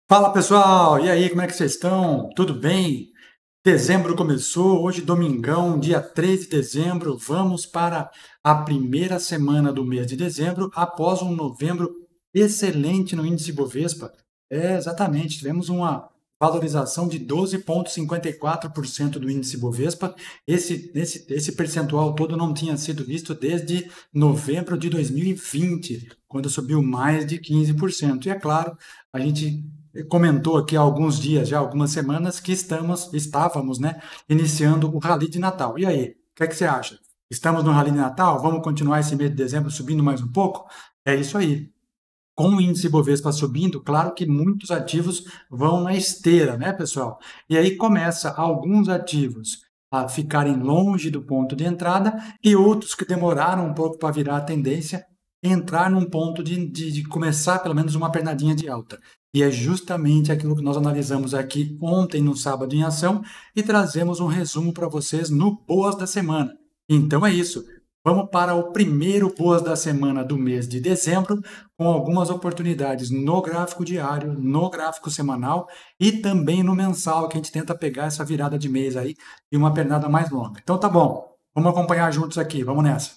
Fala pessoal, e aí, como é que vocês estão? Tudo bem? Dezembro começou, hoje domingão, dia 3 de dezembro, vamos para a primeira semana do mês de dezembro, após um novembro excelente no índice Bovespa. Exatamente, tivemos uma valorização de 12,54% do índice Bovespa. Esse percentual todo não tinha sido visto desde novembro de 2020, quando subiu mais de 15%. E é claro, a gente comentou aqui há alguns dias, já algumas semanas, que estávamos, né, iniciando o Rally de Natal. E aí, o que é que você acha? Estamos no Rally de Natal? Vamos continuar esse mês de dezembro subindo mais um pouco? É isso aí. Com o índice Bovespa subindo, claro que muitos ativos vão na esteira, né, pessoal? E aí começa alguns ativos a ficarem longe do ponto de entrada e outros que demoraram um pouco para virar a tendência, entrar num ponto de começar pelo menos uma pernadinha de alta. E é justamente aquilo que nós analisamos aqui ontem no Sábado em Ação e trazemos um resumo para vocês no Boas da Semana. Então é isso. Vamos para o primeiro Boas da Semana do mês de dezembro, com algumas oportunidades no gráfico diário, no gráfico semanal e também no mensal, que a gente tenta pegar essa virada de mês aí e uma pernada mais longa. Então tá bom, vamos acompanhar juntos aqui, vamos nessa.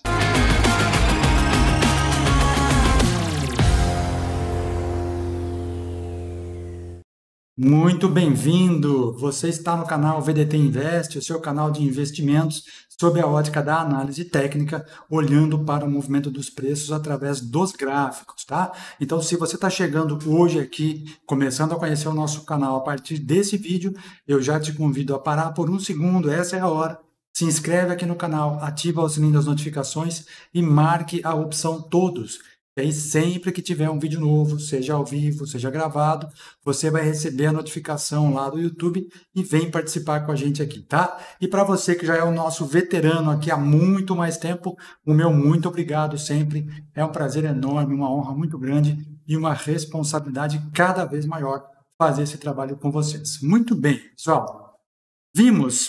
Muito bem-vindo! Você está no canal VDT Invest, o seu canal de investimentos sob a ótica da análise técnica, olhando para o movimento dos preços através dos gráficos, tá? Então, se você está chegando hoje aqui, começando a conhecer o nosso canal a partir desse vídeo, eu já te convido a parar por um segundo, essa é a hora. Se inscreve aqui no canal, ativa o sininho das notificações e marque a opção todos. E aí, sempre que tiver um vídeo novo, seja ao vivo, seja gravado, você vai receber a notificação lá do YouTube e vem participar com a gente aqui, tá? E para você que já é o nosso veterano aqui há muito mais tempo, o meu muito obrigado sempre. É um prazer enorme, uma honra muito grande e uma responsabilidade cada vez maior fazer esse trabalho com vocês. Muito bem, pessoal. Vimos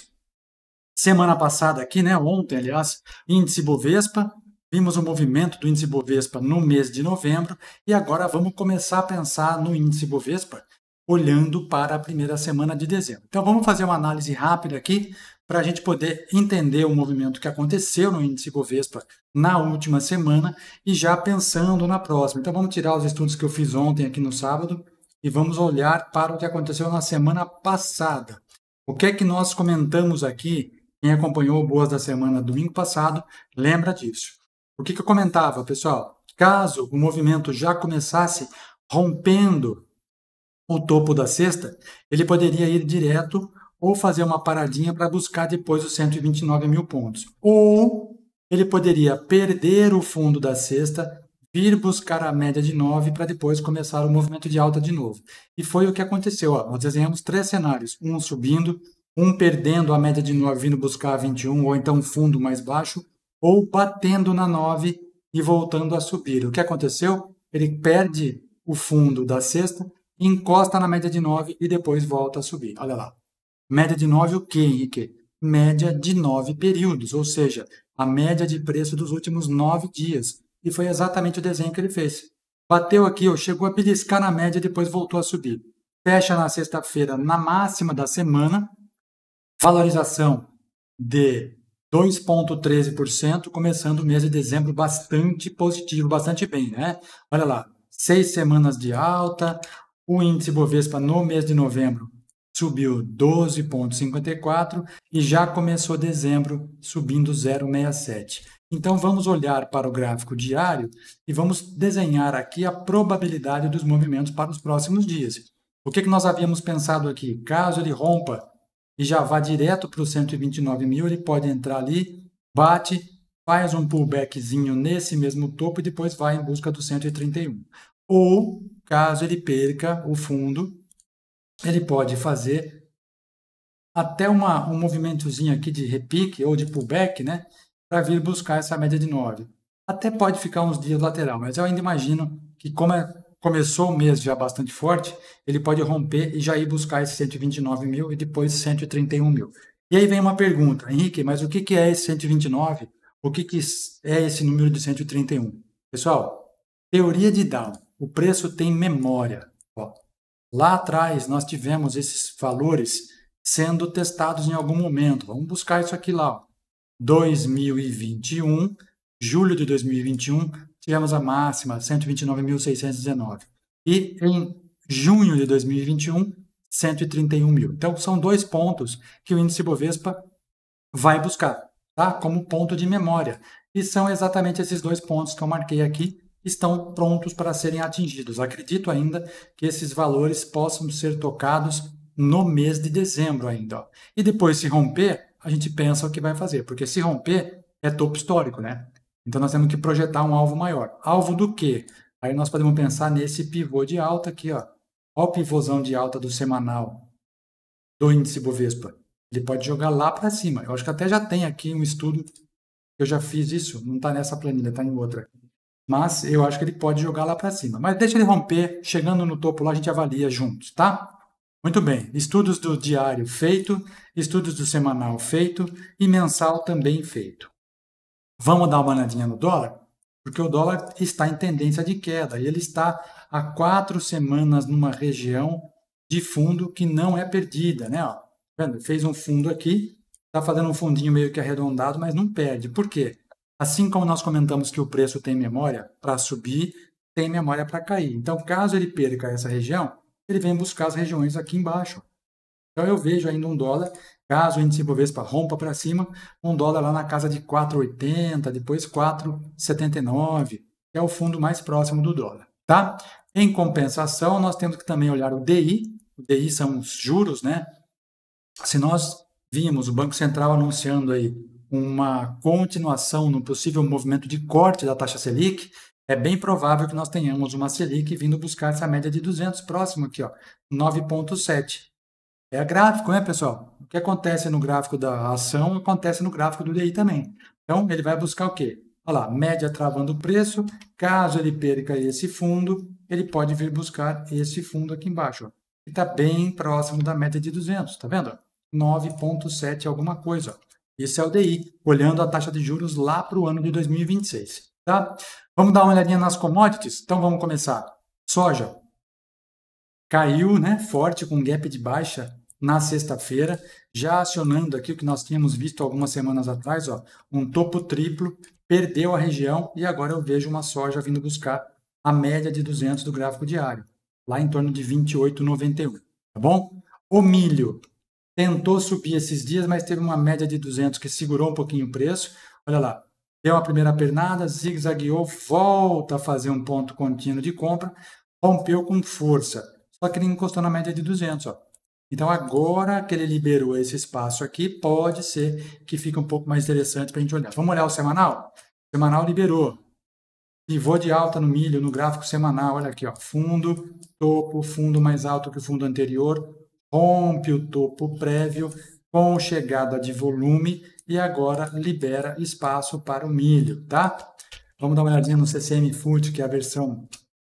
semana passada aqui, né, ontem, aliás, índice Bovespa. Vimos o movimento do índice Bovespa no mês de novembro e agora vamos começar a pensar no índice Bovespa olhando para a primeira semana de dezembro. Então vamos fazer uma análise rápida aqui para a gente poder entender o movimento que aconteceu no índice Bovespa na última semana e já pensando na próxima. Então vamos tirar os estudos que eu fiz ontem aqui no sábado e vamos olhar para o que aconteceu na semana passada. O que é que nós comentamos aqui? Quem acompanhou o Boas da Semana domingo passado lembra disso. O que eu comentava, pessoal? Caso o movimento já começasse rompendo o topo da cesta, ele poderia ir direto ou fazer uma paradinha para buscar depois os 129 mil pontos. Ou ele poderia perder o fundo da cesta, vir buscar a média de 9 para depois começar o movimento de alta de novo. E foi o que aconteceu. Ó. Nós desenhamos três cenários, um subindo, um perdendo a média de 9, vindo buscar a 21, ou então um fundo mais baixo, ou batendo na 9 e voltando a subir. O que aconteceu? Ele perde o fundo da cesta, encosta na média de 9 e depois volta a subir. Olha lá. Média de 9 o quê, Henrique? Média de 9 períodos, ou seja, a média de preço dos últimos 9 dias. E foi exatamente o desenho que ele fez. Bateu aqui, ó, chegou a beliscar na média e depois voltou a subir. Fecha na sexta-feira na máxima da semana, valorização de 2,13%, começando o mês de dezembro bastante positivo, bastante bem, né? Olha lá, 6 semanas de alta, o índice Bovespa no mês de novembro subiu 12,54 e já começou dezembro subindo 0,67. Então vamos olhar para o gráfico diário e vamos desenhar aqui a probabilidade dos movimentos para os próximos dias. O que nós havíamos pensado aqui? Caso ele rompa e já vá direto para os 129 mil, ele pode entrar ali, bate, faz um pullbackzinho nesse mesmo topo e depois vai em busca do 131. Ou, caso ele perca o fundo, ele pode fazer até um movimentozinho aqui de repique ou de pullback, né, para vir buscar essa média de 9. Até pode ficar uns dias lateral, mas eu ainda imagino que começou o mês já bastante forte, ele pode romper e já ir buscar esse 129 mil e depois 131 mil. E aí vem uma pergunta, Henrique, mas o que é esse 129? O que é esse número de 131? Pessoal, teoria de Dow, o preço tem memória. Ó, Lá atrás, nós tivemos esses valores sendo testados em algum momento. Vamos buscar isso aqui lá. 2021, julho de 2021, tivemos a máxima, 129.619. E em junho de 2021, 131 mil. Então, são dois pontos que o índice Bovespa vai buscar, tá? Como ponto de memória. E são exatamente esses dois pontos que eu marquei aqui, estão prontos para serem atingidos. Acredito ainda que esses valores possam ser tocados no mês de dezembro ainda. Ó. E depois, se romper, a gente pensa o que vai fazer, porque se romper, é topo histórico, né? Então, nós temos que projetar um alvo maior. Alvo do quê? Aí nós podemos pensar nesse pivô de alta aqui, ó. Olha o pivôzão de alta do semanal do índice Bovespa. Ele pode jogar lá para cima. Eu acho que até já tem aqui um estudo, eu já fiz isso, não está nessa planilha, está em outra. Mas eu acho que ele pode jogar lá para cima. Mas deixa ele romper, chegando no topo lá a gente avalia juntos, tá? Muito bem, estudos do diário feito, estudos do semanal feito e mensal também feito. Vamos dar uma olhadinha no dólar? Porque o dólar está em tendência de queda e ele está há 4 semanas numa região de fundo que não é perdida, né? Ó, vendo? Fez um fundo aqui, está fazendo um fundinho meio que arredondado, mas não perde. Por quê? Assim como nós comentamos que o preço tem memória para subir, tem memória para cair. Então, caso ele perca essa região, ele vem buscar as regiões aqui embaixo. Então, eu vejo ainda um dólar, caso o índice Bovespa rompa para cima, um dólar lá na casa de 4,80, depois 4,79, que é o fundo mais próximo do dólar, tá? Em compensação, nós temos que também olhar o DI. O DI são os juros, né? Se nós vimos o Banco Central anunciando aí uma continuação no possível movimento de corte da taxa Selic, é bem provável que nós tenhamos uma Selic vindo buscar essa média de 200 próximo aqui, ó, 9,7. É gráfico, né, pessoal? O que acontece no gráfico da ação acontece no gráfico do DI também. Então, ele vai buscar o quê? Olha lá, média travando o preço. Caso ele perca esse fundo, ele pode vir buscar esse fundo aqui embaixo, ó, que está bem próximo da média de 200, tá vendo? 9,7 alguma coisa. Ó. Esse é o DI, olhando a taxa de juros lá para o ano de 2026. Tá? Vamos dar uma olhadinha nas commodities? Então vamos começar. Soja. Caiu, né, forte com gap de baixa na sexta-feira, já acionando aqui o que nós tínhamos visto algumas semanas atrás, ó, um topo triplo, perdeu a região e agora eu vejo uma soja vindo buscar a média de 200 do gráfico diário, lá em torno de 28,91, tá bom? O milho tentou subir esses dias, mas teve uma média de 200 que segurou um pouquinho o preço. Olha lá, deu a primeira pernada, zigue-zagueou, volta a fazer um ponto contínuo de compra, rompeu com força. Só que ele encostou na média de 200, ó. Então, agora que ele liberou esse espaço aqui, pode ser que fique um pouco mais interessante para a gente olhar. Vamos olhar o semanal? O semanal liberou. Pivô de alta no milho, no gráfico semanal. Olha aqui, ó. Fundo, topo, fundo mais alto que o fundo anterior. Rompe o topo prévio com chegada de volume e agora libera espaço para o milho, tá? Vamos dar uma olhadinha no CCM Food, que é a versão...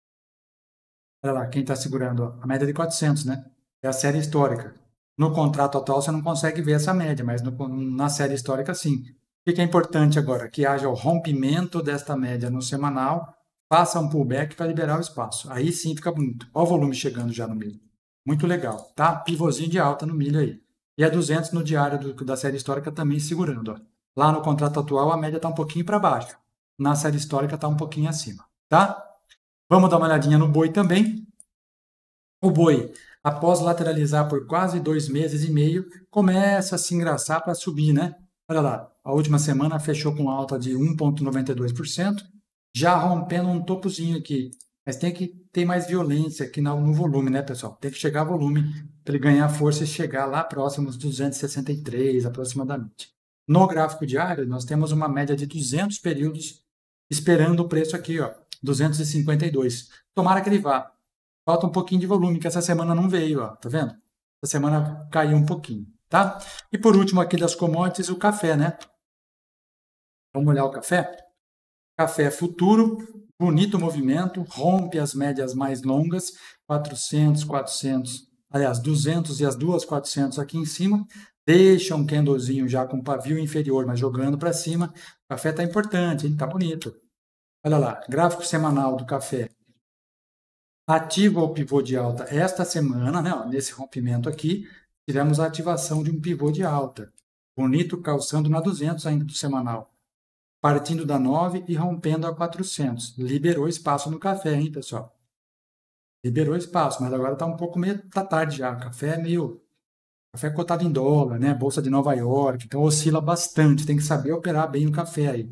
Olha lá, quem está segurando, ó, a média de 400, né? É a série histórica. No contrato atual você não consegue ver essa média, mas na série histórica sim. O que é importante agora? Que haja o rompimento desta média no semanal, faça um pullback para liberar o espaço. Aí sim fica bonito. Olha o volume chegando já no milho. Muito legal, tá? Pivôzinho de alta no milho aí. E a 200 no diário da série histórica também segurando. Ó. Lá no contrato atual a média está um pouquinho para baixo. Na série histórica está um pouquinho acima, tá? Vamos dar uma olhadinha no boi também. O boi, após lateralizar por quase 2 meses e meio, começa a se engraçar para subir, né? Olha lá, a última semana fechou com alta de 1,92%, já rompendo um topozinho aqui. Mas tem que ter mais violência aqui no volume, né, pessoal? Tem que chegar a volume para ele ganhar força e chegar lá próximo dos 263 aproximadamente. No gráfico diário, nós temos uma média de 200 períodos esperando o preço aqui, ó, 252. Tomara que ele vá. Falta um pouquinho de volume, que essa semana não veio, ó, tá vendo? Essa semana caiu um pouquinho, tá? E por último aqui das commodities, o café, né? Vamos olhar o café? Café futuro, bonito movimento, rompe as médias mais longas, 400, 400, aliás, 200 e as duas 400 aqui em cima, deixa um candlezinho já com pavio inferior, mas jogando para cima. O café tá importante, hein? Tá bonito. Olha lá, gráfico semanal do café. Ativa o pivô de alta esta semana, né? Ó, nesse rompimento aqui, tivemos a ativação de um pivô de alta. Bonito calçando na 200 ainda do semanal. Partindo da 9 e rompendo a 400. Liberou espaço no café, hein, pessoal? Liberou espaço, mas agora está um pouco meio tá tarde já. O café é meio... Café cotado em dólar, né? Bolsa de Nova York, então oscila bastante. Tem que saber operar bem o café aí.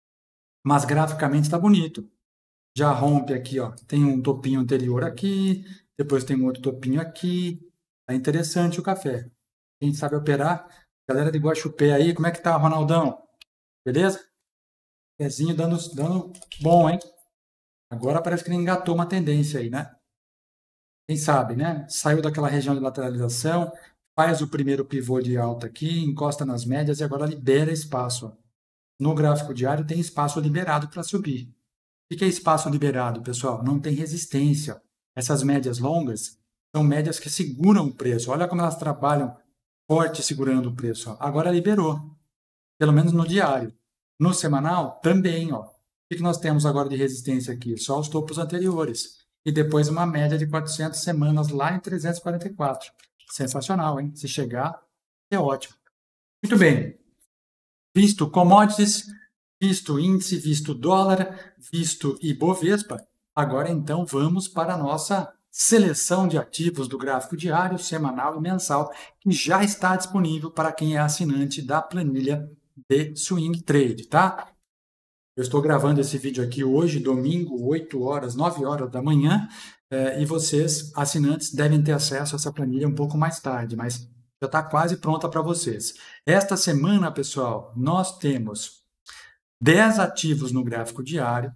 Mas graficamente está bonito. Já rompe aqui, ó. Tem um topinho anterior aqui, depois tem um outro topinho aqui. É interessante o café. Quem sabe operar? Galera de Guaxupé aí, como é que tá, Ronaldão? Beleza? Pezinho dando bom, hein? Agora parece que ele engatou uma tendência aí, né? Quem sabe, né? Saiu daquela região de lateralização, faz o primeiro pivô de alta aqui, encosta nas médias e agora libera espaço. Ó. No gráfico diário tem espaço liberado para subir. O que é espaço liberado, pessoal? Não tem resistência. Essas médias longas são médias que seguram o preço. Olha como elas trabalham forte segurando o preço. Ó. Agora liberou, pelo menos no diário. No semanal, também. Ó. O que nós temos agora de resistência aqui? Só os topos anteriores. E depois uma média de 400 semanas lá em 344. Sensacional, hein? Se chegar, é ótimo. Muito bem. Visto commodities, visto índice, visto dólar, visto Ibovespa, agora então vamos para a nossa seleção de ativos do gráfico diário, semanal e mensal, que já está disponível para quem é assinante da planilha de Swing Trade, tá? Eu estou gravando esse vídeo aqui hoje, domingo, 8 horas, 9 horas da manhã, e vocês, assinantes, devem ter acesso a essa planilha um pouco mais tarde, mas já está quase pronta para vocês. Esta semana, pessoal, nós temos 10 ativos no gráfico diário,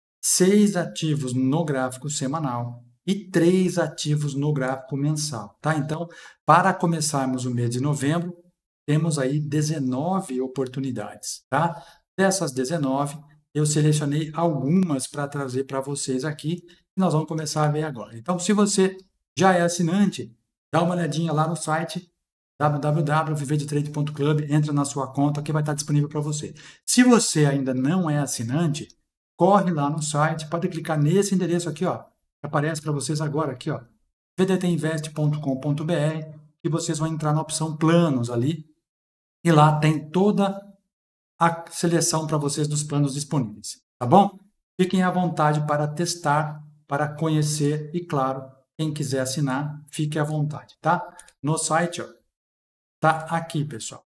6 ativos no gráfico semanal e 3 ativos no gráfico mensal, tá? Então, para começarmos o mês de novembro, temos aí 19 oportunidades, tá? Dessas 19, eu selecionei algumas para trazer para vocês aqui e nós vamos começar a ver agora. Então, se você já é assinante, dá uma olhadinha lá no site www.viverdetrade.club, entra na sua conta que vai estar disponível para você. Se você ainda não é assinante, corre lá no site, pode clicar nesse endereço aqui, ó, que aparece para vocês agora aqui, ó, vdtinvest.com.br, e vocês vão entrar na opção planos ali, e lá tem toda a seleção para vocês dos planos disponíveis, tá bom? Fiquem à vontade para testar, para conhecer e, claro, quem quiser assinar, fique à vontade, tá? No site, ó, tá aqui, pessoal,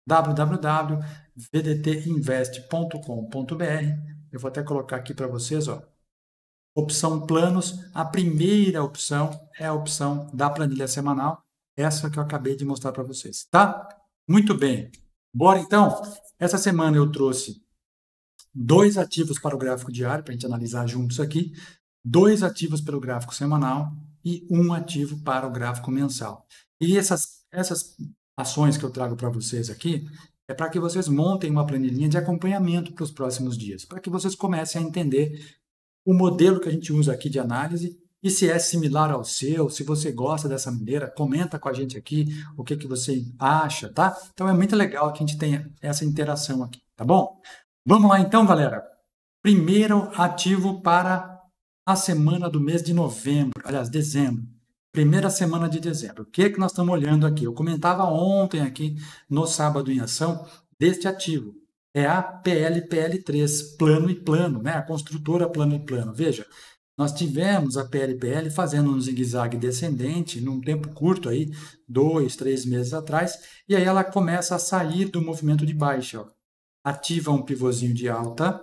www.vdtinvest.com.br. Eu vou até colocar aqui para vocês, ó, opção planos. A primeira opção é a opção da planilha semanal, essa que eu acabei de mostrar para vocês, tá? Muito bem. Bora então? Essa semana eu trouxe 2 ativos para o gráfico diário, para a gente analisar juntos aqui, 2 ativos para o gráfico semanal e 1 ativo para o gráfico mensal. E essas ações que eu trago para vocês aqui é para que vocês montem uma planilhinha de acompanhamento para os próximos dias, para que vocês comecem a entender o modelo que a gente usa aqui de análise e se é similar ao seu, se você gosta dessa maneira, comenta com a gente aqui o que você acha, tá? Então é muito legal que a gente tenha essa interação aqui, tá bom? Vamos lá então, galera. Primeiro ativo para a semana do mês de novembro, aliás, dezembro. Primeira semana de dezembro. O que nós estamos olhando aqui? Eu comentava ontem aqui no Sábado em Ação deste ativo. É a PLPL3, plano e plano, né? A construtora plano e plano. Veja, nós tivemos a PLPL fazendo um zigue-zague descendente num tempo curto aí, 2, 3 meses atrás, e aí ela começa a sair do movimento de baixa, ó. Ativa um pivôzinho de alta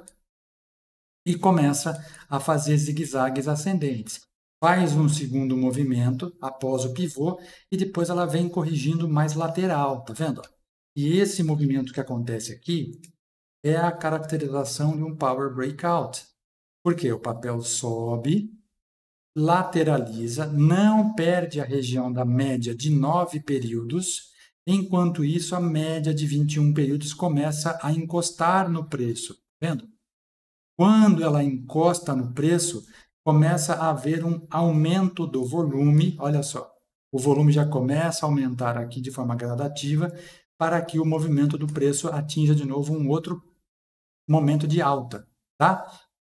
e começa a fazer zigue-zagues ascendentes. Faz um segundo movimento após o pivô e depois ela vem corrigindo mais lateral, tá vendo? E esse movimento que acontece aqui é a caracterização de um Power Breakout. Porque o papel sobe, lateraliza, não perde a região da média de 9 períodos, enquanto isso a média de 21 períodos começa a encostar no preço, tá vendo? Quando ela encosta no preço, começa a haver um aumento do volume, olha só, o volume já começa a aumentar aqui de forma gradativa para que o movimento do preço atinja de novo um outro momento de alta, tá?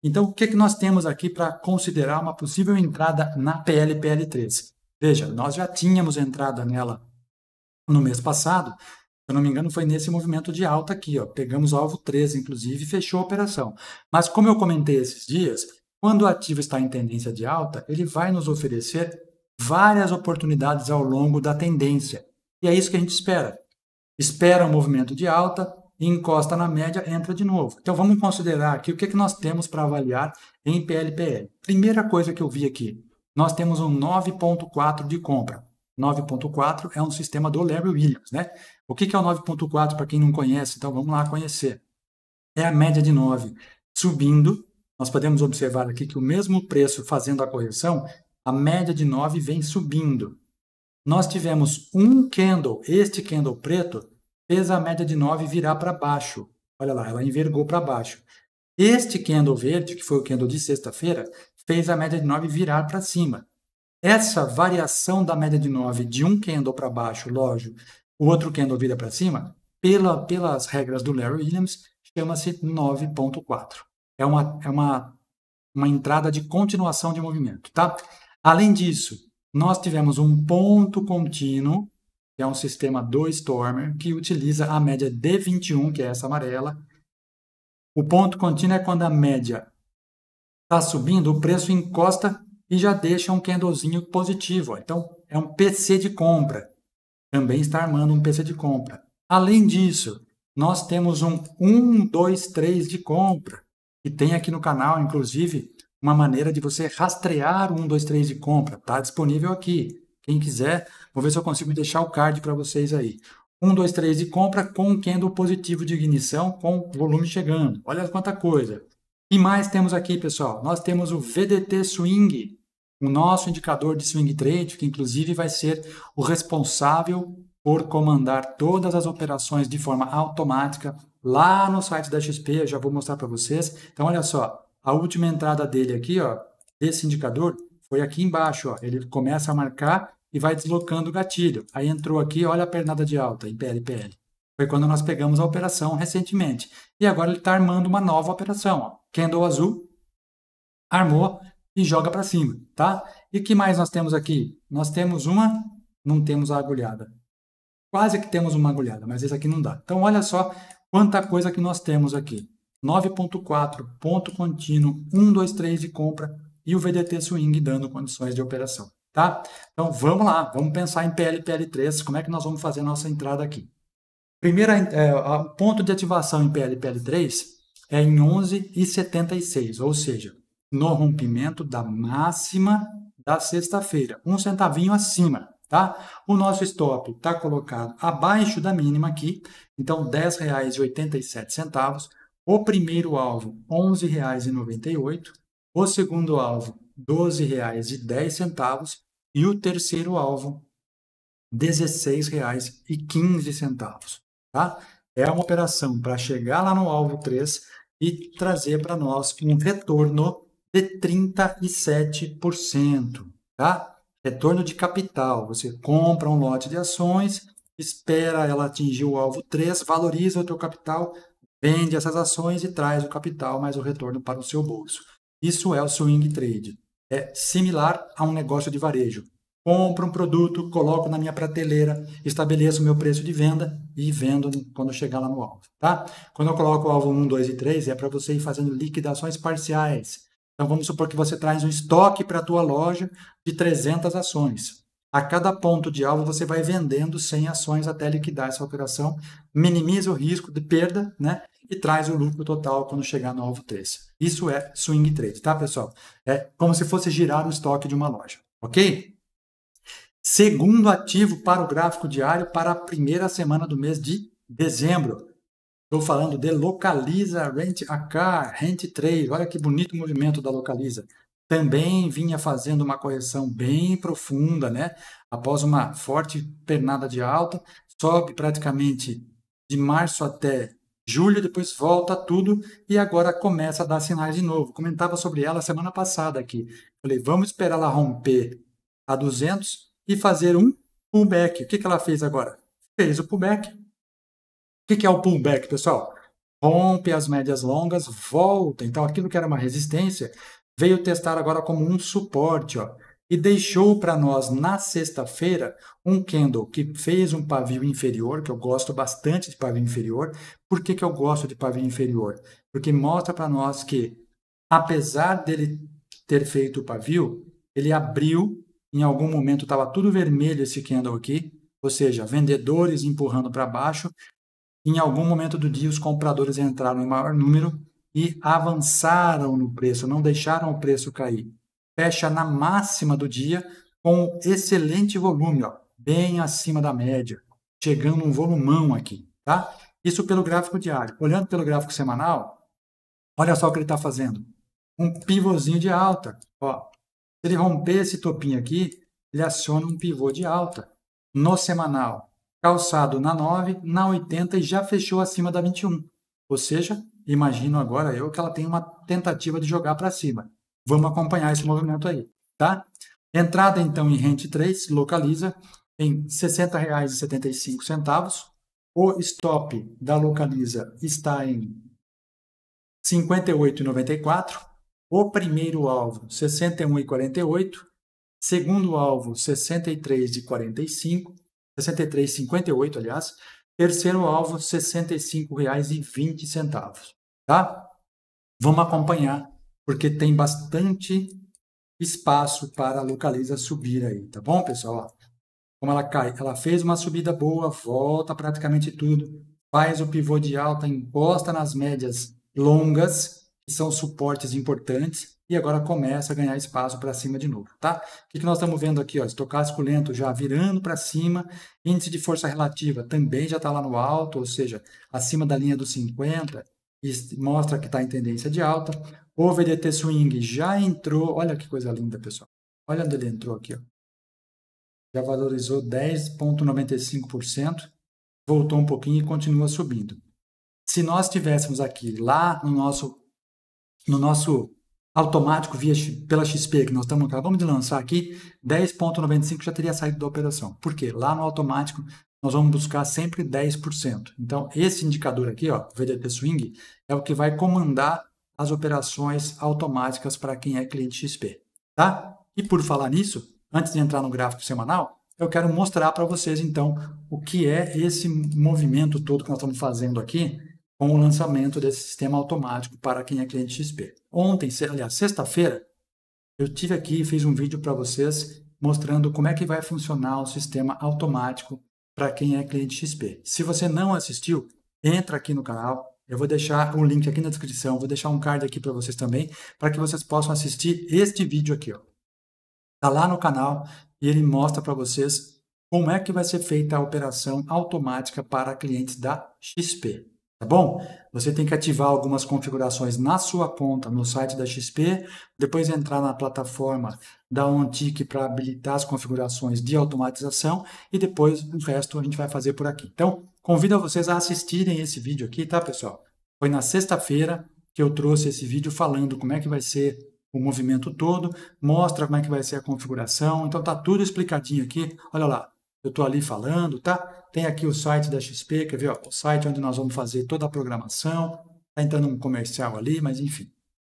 Então, o que nós temos aqui para considerar uma possível entrada na PL/PL3? Veja, nós já tínhamos entrada nela no mês passado, se eu não me engano, foi nesse movimento de alta aqui, ó. Pegamos o alvo 13, inclusive, e fechou a operação. Mas como eu comentei esses dias, quando o ativo está em tendência de alta, ele vai nos oferecer várias oportunidades ao longo da tendência. E é isso que a gente espera. Espera um movimento de alta, encosta na média, entra de novo. Então vamos considerar aqui o que nós temos para avaliar em PL/PL. Primeira coisa que eu vi aqui, nós temos um 9,4 de compra. 9,4 é um sistema do Larry Williams, né? O que é o 9,4 para quem não conhece? Então vamos lá conhecer. É a média de 9 subindo. Nós podemos observar aqui que o mesmo preço fazendo a correção, a média de 9 vem subindo. Nós tivemos um candle, este candle preto, fez a média de 9 virar para baixo. Olha lá, ela envergou para baixo. Este candle verde, que foi o candle de sexta-feira, fez a média de 9 virar para cima. Essa variação da média de 9 de um candle para baixo, lógico, o outro candle vira para cima, pelas regras do Larry Williams, chama-se 9,4. É uma entrada de continuação de movimento, tá? Além disso, nós tivemos um ponto contínuo, que é um sistema do Stormer, que utiliza a média de 21, que é essa amarela. O ponto contínuo é quando a média está subindo, o preço encosta e já deixa um candlezinho positivo. Então, é um PC de compra. Também está armando um PC de compra. Além disso, nós temos um 1, 2, 3 de compra, que tem aqui no canal, inclusive, uma maneira de você rastrear o 1, 2, 3 de compra. Está disponível aqui. Quem quiser, vou ver se eu consigo deixar o card para vocês aí. 1, 2, 3 de compra com um candle positivo de ignição, com volume chegando. Olha quanta coisa. E mais temos aqui, pessoal? Nós temos o VDT Swing, o nosso indicador de swing trade, que inclusive vai ser o responsável por comandar todas as operações de forma automática lá no site da XP. Eu já vou mostrar para vocês. Então, olha só, a última entrada dele aqui, ó, esse indicador, foi aqui embaixo. Ó. Ele começa a marcar e vai deslocando o gatilho. Aí entrou aqui, olha a pernada de alta em PL/PL. Foi quando nós pegamos a operação recentemente. E agora ele está armando uma nova operação. Ó. Candle azul, armou e joga para cima, tá? E o que mais nós temos aqui? Nós temos uma, não temos a agulhada. Quase que temos uma agulhada, mas esse aqui não dá. Então, olha só quanta coisa que nós temos aqui. 9,4, ponto contínuo, 1, 2, 3 de compra e o VDT Swing dando condições de operação, tá? Então, vamos lá, vamos pensar em PL/PL3, como é que nós vamos fazer a nossa entrada aqui. O ponto de ativação em PL/PL3 é em 11,76, ou seja, no rompimento da máxima da sexta-feira, um centavinho acima, tá? O nosso stop está colocado abaixo da mínima aqui, então R$ 10,87. O primeiro alvo, R$ 11,98. O segundo alvo, R$ 12,10. E o terceiro alvo, R$ 16,15. Tá? É uma operação para chegar lá no alvo 3 e trazer para nós um retorno de 37%, tá? Retorno de capital. Você compra um lote de ações, espera ela atingir o alvo 3, valoriza o teu capital, vende essas ações e traz o capital mais o retorno para o seu bolso. Isso é o swing trade. É similar a um negócio de varejo. Compro um produto, coloco na minha prateleira, estabeleço o meu preço de venda e vendo quando chegar lá no alvo, tá? Quando eu coloco o alvo 1, 2 e 3, é para você ir fazendo liquidações parciais. Então, vamos supor que você traz um estoque para a tua loja de 300 ações. A cada ponto de alvo, você vai vendendo 100 ações até liquidar essa operação, minimiza o risco de perda, né? E traz o lucro total quando chegar no alvo 3. Isso é swing trade, tá, pessoal? É como se fosse girar o estoque de uma loja, ok? Segundo ativo para o gráfico diário para a primeira semana do mês de dezembro. Estou falando de Localiza Rent a Car, Rent Trade. Olha que bonito movimento da Localiza. Também vinha fazendo uma correção bem profunda, né? Após uma forte pernada de alta, sobe praticamente de março até julho, depois volta tudo e agora começa a dar sinais de novo. Comentava sobre ela semana passada aqui. Falei, vamos esperar ela romper a 200 e fazer um pullback. O que ela fez agora? Fez o pullback. O que é o pullback, pessoal? rompe as médias longas, volta. Então, aquilo que era uma resistência veio testar agora como um suporte, ó, e deixou para nós na sexta-feira um candle que fez um pavio inferior, que eu gosto bastante de pavio inferior. Por que que eu gosto de pavio inferior? Porque mostra para nós que, apesar dele ter feito o pavio, ele abriu, em algum momento estava tudo vermelho esse candle aqui, ou seja, vendedores empurrando para baixo. Em algum momento do dia, os compradores entraram em maior número e avançaram no preço, não deixaram o preço cair. Fecha na máxima do dia com excelente volume, ó, bem acima da média, chegando um volumão aqui, tá? Isso pelo gráfico diário. Olhando pelo gráfico semanal, olha só o que ele está fazendo. Um pivôzinho de alta. Ó. Se ele romper esse topinho aqui, ele aciona um pivô de alta. No semanal, calçado na 9, na 80 e já fechou acima da 21. Ou seja, imagino agora eu que ela tem uma tentativa de jogar para cima. Vamos acompanhar esse movimento aí, tá? Entrada então em Rente 3, localiza em R$ 60,75. O stop da localiza está em R$ 58,94. O primeiro alvo, R$ 61,48. Segundo alvo, R$ 63,45. 63,58, aliás. Terceiro alvo, R$ 65,20. Tá? Vamos acompanhar, porque tem bastante espaço para a localiza subir aí, tá bom, pessoal? Ó, como ela cai, ela fez uma subida boa, volta praticamente tudo, faz o pivô de alta, encosta nas médias longas, que são suportes importantes, e agora começa a ganhar espaço para cima de novo, tá? O que nós estamos vendo aqui, ó, estocástico lento já virando para cima, índice de força relativa também já está lá no alto, ou seja, acima da linha dos 50, e mostra que está em tendência de alta. O VDT Swing já entrou, olha que coisa linda, pessoal. Olha onde ele entrou aqui, ó. Já valorizou 10,95%, voltou um pouquinho e continua subindo. Se nós tivéssemos aqui, lá no nosso automático pela XP, que nós acabamos de lançar aqui, 10,95 já teria saído da operação. Por quê? Lá no automático, nós vamos buscar sempre 10%. Então, esse indicador aqui, ó, VDT Swing, é o que vai comandar as operações automáticas para quem é cliente XP. Tá? E por falar nisso, antes de entrar no gráfico semanal, eu quero mostrar para vocês, então, o que é esse movimento todo que nós estamos fazendo aqui com o lançamento desse sistema automático para quem é cliente XP. Ontem, aliás, sexta-feira, eu tive aqui e fiz um vídeo para vocês mostrando como é que vai funcionar o sistema automático para quem é cliente XP. Se você não assistiu, entra aqui no canal. Eu vou deixar o link aqui na descrição, vou deixar um card aqui para vocês também, para que vocês possam assistir este vídeo aqui, ó. Tá lá no canal e ele mostra para vocês como é que vai ser feita a operação automática para clientes da XP. Tá bom? Você tem que ativar algumas configurações na sua conta no site da XP, depois entrar na plataforma da OnTick para habilitar as configurações de automatização e depois o resto a gente vai fazer por aqui. Então, convido vocês a assistirem esse vídeo aqui, tá, pessoal? Foi na sexta-feira que eu trouxe esse vídeo falando como é que vai ser o movimento todo, mostra como é que vai ser a configuração, então tá tudo explicadinho aqui, olha lá, eu estou ali falando, tá? Tem aqui o site da XP, quer ver, ó, o site onde nós vamos fazer toda a programação, tá entrando um comercial ali, mas enfim.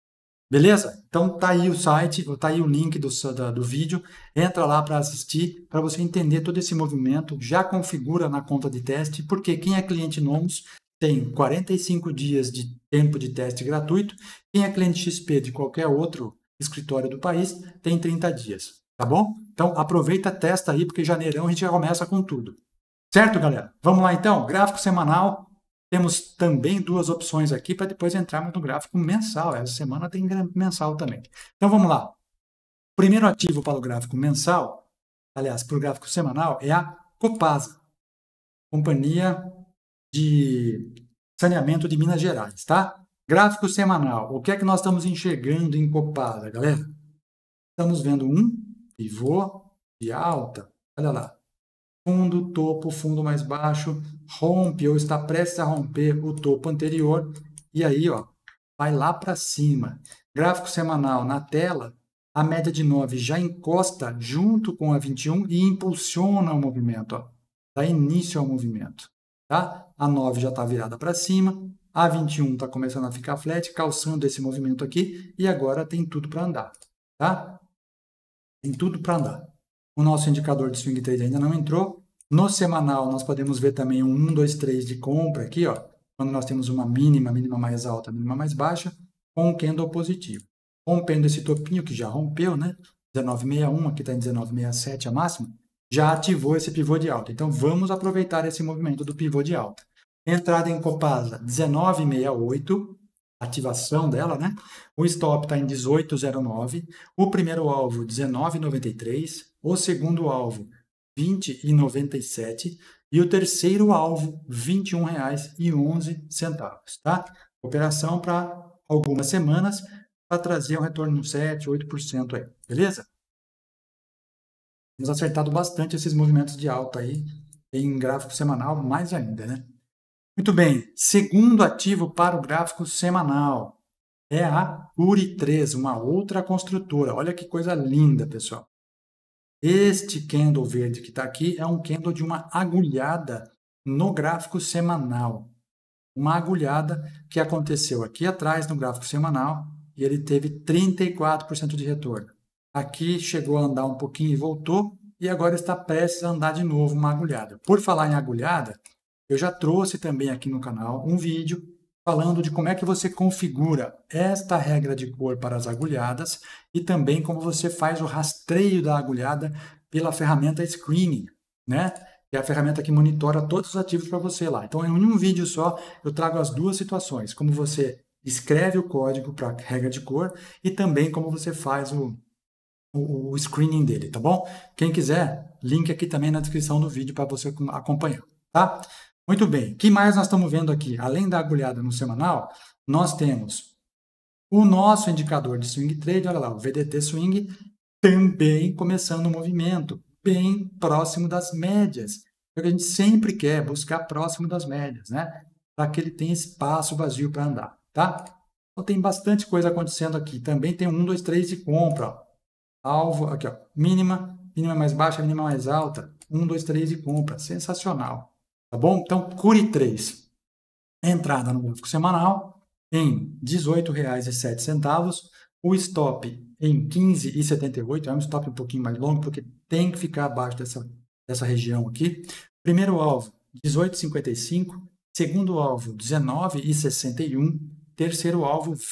Beleza? Então tá aí o site, tá aí o link do vídeo, entra lá para assistir, para você entender todo esse movimento, já configura na conta de teste, porque quem é cliente Nomus tem 45 dias de tempo de teste gratuito. Quem é cliente XP de qualquer outro escritório do país tem 30 dias, tá bom? Então aproveita, testa aí, porque janeirão a gente já começa com tudo. Certo, galera? Vamos lá então, gráfico semanal. Temos também duas opções aqui para depois entrarmos no gráfico mensal. Essa semana tem mensal também. Então vamos lá. O primeiro ativo para o gráfico mensal, aliás, para o gráfico semanal, é a Copasa, Companhia de Saneamento de Minas Gerais, tá? Gráfico semanal. O que é que nós estamos enxergando em Copasa, galera? Estamos vendo um pivô de alta. Olha lá. Fundo, topo, fundo mais baixo, rompe ou está prestes a romper o topo anterior. E aí, ó, vai lá para cima. Gráfico semanal na tela, a média de 9 já encosta junto com a 21 e impulsiona o movimento, ó. Dá início ao movimento. Tá? A 9 já está virada para cima, A 21 está começando a ficar flat, calçando esse movimento aqui, e agora tem tudo para andar, tá? Tem tudo para andar. O nosso indicador de swing trade ainda não entrou. No semanal, nós podemos ver também um 1, 2, 3 de compra aqui, ó, quando nós temos uma mínima, mínima mais alta, mínima mais baixa, com um candle positivo. Rompendo esse topinho, que já rompeu, né? 19,61, aqui está em 19,67 a máxima, já ativou esse pivô de alta. Então, vamos aproveitar esse movimento do pivô de alta. Entrada em Copasa, 19,68, ativação dela, né? O stop está em 18,09, o primeiro alvo, 19,93, o segundo alvo, 20,97 e o terceiro alvo, R$ 21,11, tá? Operação para algumas semanas, para trazer um retorno de 7, 8% aí, beleza? Temos acertado bastante esses movimentos de alta aí, em gráfico semanal, mais ainda, né? Muito bem, segundo ativo para o gráfico semanal é a Cury 3, uma outra construtora. Olha que coisa linda, pessoal. Este candle verde que está aqui é um candle de uma agulhada no gráfico semanal. Uma agulhada que aconteceu aqui atrás no gráfico semanal e ele teve 34% de retorno. Aqui chegou a andar um pouquinho e voltou e agora está prestes a andar de novo uma agulhada. Por falar em agulhada, eu já trouxe também aqui no canal um vídeo falando de como é que você configura esta regra de cor para as agulhadas e também como você faz o rastreio da agulhada pela ferramenta Screening, né? Que é a ferramenta que monitora todos os ativos para você lá. Então, em um vídeo só, eu trago as duas situações, como você escreve o código para a regra de cor e também como você faz o screening dele, tá bom? Quem quiser, link aqui também na descrição do vídeo para você acompanhar, tá? Muito bem, o que mais nós estamos vendo aqui? Além da agulhada no semanal, nós temos o nosso indicador de swing trade, olha lá, o VDT Swing, também começando o movimento, bem próximo das médias. É o que a gente sempre quer, buscar próximo das médias, né? Para que ele tenha espaço vazio para andar, tá? Então tem bastante coisa acontecendo aqui. Também tem 1, 2, 3 de compra, ó. Alvo, aqui ó, mínima, mínima mais baixa, mínima mais alta, 1, 2, 3 de compra, sensacional. Tá bom? Então, Cury 3, entrada no gráfico semanal em R$ 18,07, o stop em R$ 15,78, é um stop um pouquinho mais longo, porque tem que ficar abaixo dessa região aqui. Primeiro alvo, R$ 18,55, segundo alvo, R$ 19,61, terceiro alvo, R$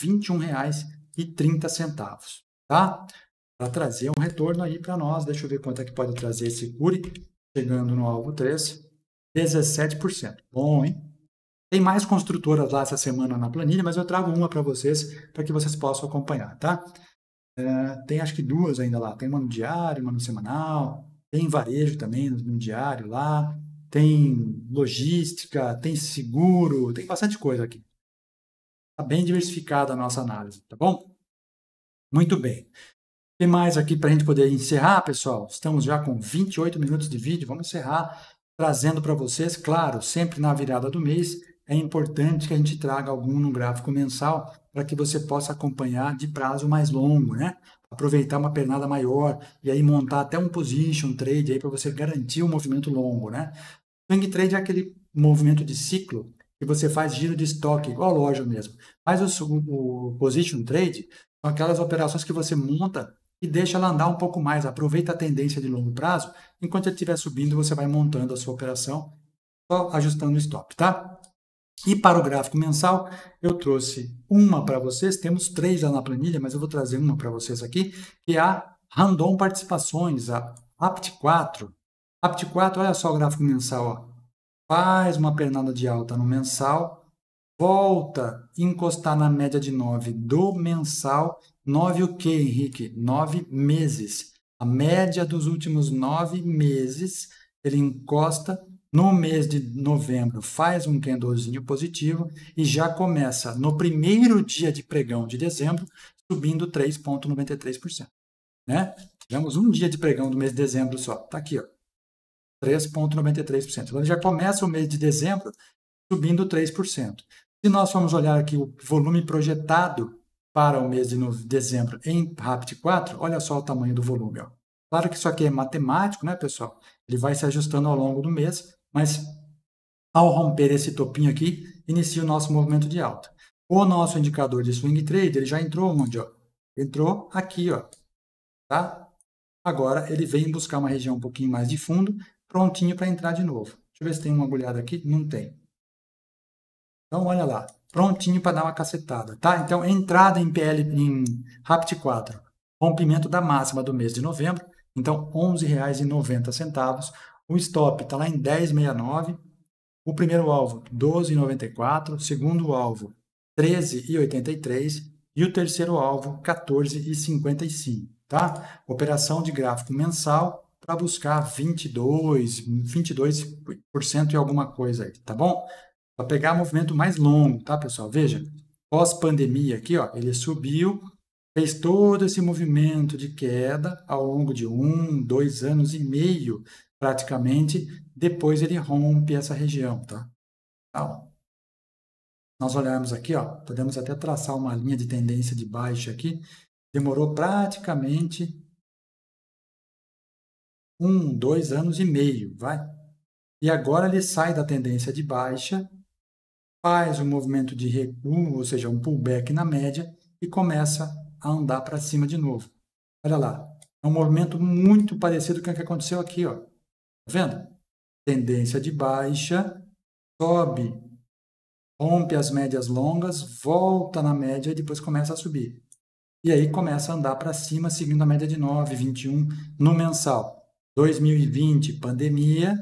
21,30, tá? Para trazer um retorno aí para nós, deixa eu ver quanto é que pode trazer esse Cury, chegando no alvo 3, 17%. Bom, hein? Tem mais construtoras lá essa semana na planilha, mas eu trago uma para vocês, para que vocês possam acompanhar, tá? Tem acho que duas ainda lá. Tem uma no diário, uma no semanal. Tem varejo também no diário lá. Tem logística, tem seguro, tem bastante coisa aqui. Está bem diversificada a nossa análise, tá bom? Muito bem. Tem mais aqui para a gente poder encerrar, pessoal? Estamos já com 28 minutos de vídeo. Vamos encerrar trazendo para vocês, claro, sempre na virada do mês, é importante que a gente traga algum no gráfico mensal para que você possa acompanhar de prazo mais longo, né? Aproveitar uma pernada maior e aí montar até um position trade aí para você garantir um movimento longo, né? Swing trade é aquele movimento de ciclo que você faz giro de estoque, igual loja mesmo. Mas o position trade são aquelas operações que você monta e deixa ela andar um pouco mais, aproveita a tendência de longo prazo, enquanto ele estiver subindo, você vai montando a sua operação, só ajustando o stop, tá? E para o gráfico mensal, eu trouxe uma para vocês, temos 3 lá na planilha, mas eu vou trazer uma para vocês aqui, que é a Randon Participações, a APT4. APT4, olha só o gráfico mensal, ó. Faz uma pernada de alta no mensal, volta a encostar na média de 9 do mensal. 9 o que, Henrique? 9 meses. A média dos últimos 9 meses, ele encosta no mês de novembro, faz um candlezinho positivo e já começa no primeiro dia de pregão de dezembro, subindo 3,93%. Né? Tivemos um dia de pregão do mês de dezembro só. Está aqui, ó. 3,93%. Então, já começa o mês de dezembro subindo 3%. Se nós formos olhar aqui o volume projetado para o mês de dezembro em RAPT4, olha só o tamanho do volume. Ó. Claro que isso aqui é matemático, né, pessoal? Ele vai se ajustando ao longo do mês, mas ao romper esse topinho aqui, inicia o nosso movimento de alta. O nosso indicador de swing trade, ele já entrou onde? Ó? Entrou aqui, ó, tá? Agora ele vem buscar uma região um pouquinho mais de fundo, prontinho para entrar de novo. Deixa eu ver se tem uma agulhada aqui. Não tem. Então, olha lá. Prontinho para dar uma cacetada, tá? Então, entrada em PL em RAPT 4. Rompimento da máxima do mês de novembro. Então, R$ 11,90. O stop está lá em 10,69. O primeiro alvo, 12,94. Segundo alvo, 13,83. E o terceiro alvo, 14,55. Tá? Operação de gráfico mensal para buscar 22% e alguma coisa aí, tá bom? Para pegar movimento mais longo, tá, pessoal? Veja, pós-pandemia aqui, ó, ele subiu, fez todo esse movimento de queda ao longo de 2 anos e meio, praticamente, depois ele rompe essa região, tá? Então, nós olharmos aqui, ó, podemos até traçar uma linha de tendência de baixa aqui, demorou praticamente 2 anos e meio, vai? E agora ele sai da tendência de baixa, faz um movimento de recuo, ou seja, um pullback na média, e começa a andar para cima de novo. Olha lá, é um movimento muito parecido com o que aconteceu aqui, ó. Tá vendo? Tendência de baixa, sobe, rompe as médias longas, volta na média e depois começa a subir. E aí começa a andar para cima, seguindo a média de 9, 21 no mensal. 2020, pandemia,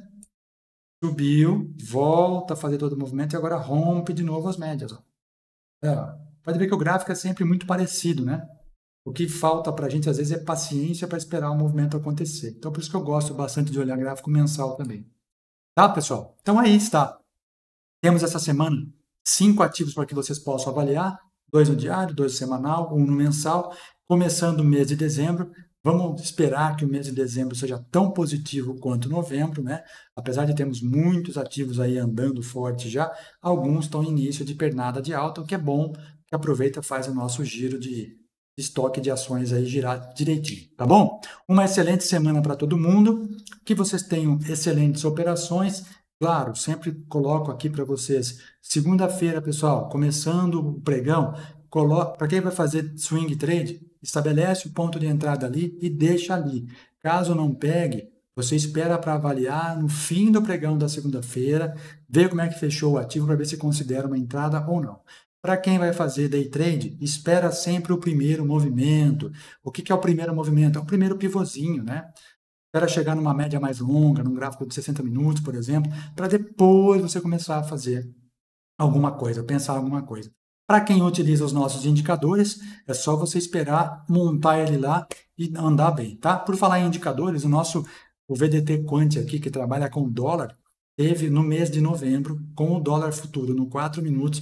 subiu, volta a fazer todo o movimento e agora rompe de novo as médias. Ó. Pode ver que o gráfico é sempre muito parecido, né? O que falta para a gente, às vezes, é paciência para esperar o movimento acontecer. Então, por isso que eu gosto bastante de olhar gráfico mensal também. Tá, pessoal? Então, aí está. Temos essa semana 5 ativos para que vocês possam avaliar. 2 no diário, 2 no semanal, 1 no mensal. Começando o mês de dezembro. Vamos esperar que o mês de dezembro seja tão positivo quanto novembro, né? Apesar de termos muitos ativos aí andando forte já, alguns estão em início de pernada de alta, o que é bom, que aproveita e faz o nosso giro de estoque de ações aí girar direitinho, tá bom? Uma excelente semana para todo mundo, que vocês tenham excelentes operações. Claro, sempre coloco aqui para vocês, segunda-feira, pessoal, começando o pregão, para quem vai fazer swing trade, estabelece o ponto de entrada ali e deixa ali. Caso não pegue, você espera para avaliar no fim do pregão da segunda-feira, ver como é que fechou o ativo para ver se considera uma entrada ou não. Para quem vai fazer day trade, espera sempre o primeiro movimento. O que é o primeiro movimento? É o primeiro pivôzinho, né? Espera chegar numa média mais longa, num gráfico de 60 minutos, por exemplo, para depois você começar a fazer alguma coisa, pensar alguma coisa. Para quem utiliza os nossos indicadores, é só você esperar montar ele lá e andar bem, tá? Por falar em indicadores, o VDT Quant aqui, que trabalha com dólar, teve no mês de novembro, com o dólar futuro no 4 minutos,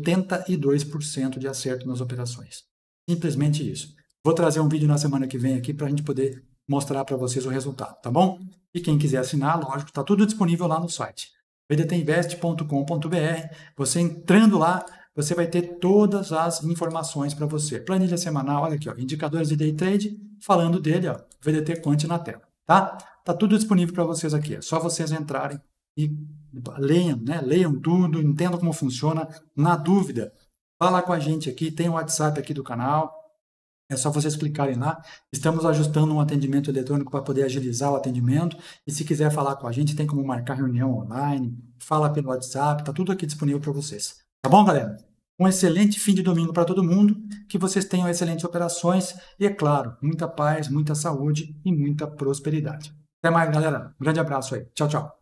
82% de acerto nas operações. Simplesmente isso. Vou trazer um vídeo na semana que vem aqui para a gente poder mostrar para vocês o resultado, tá bom? E quem quiser assinar, lógico, está tudo disponível lá no site. vdtinvest.com.br. Você entrando lá, você vai ter todas as informações para você. Planilha semanal, olha aqui, ó, indicadores de day trade, falando dele, ó, VDT Quant na tela, tá? Tá tudo disponível para vocês aqui, é só vocês entrarem e leiam, né? Leiam tudo, entendam como funciona. Na dúvida, fala com a gente aqui, tem o WhatsApp aqui do canal, é só vocês clicarem lá. Estamos ajustando um atendimento eletrônico para poder agilizar o atendimento. E se quiser falar com a gente, tem como marcar reunião online, fala pelo WhatsApp, tá tudo aqui disponível para vocês. Tá bom, galera? Um excelente fim de domingo para todo mundo, que vocês tenham excelentes operações e, é claro, muita paz, muita saúde e muita prosperidade. Até mais, galera. Um grande abraço aí. Tchau, tchau.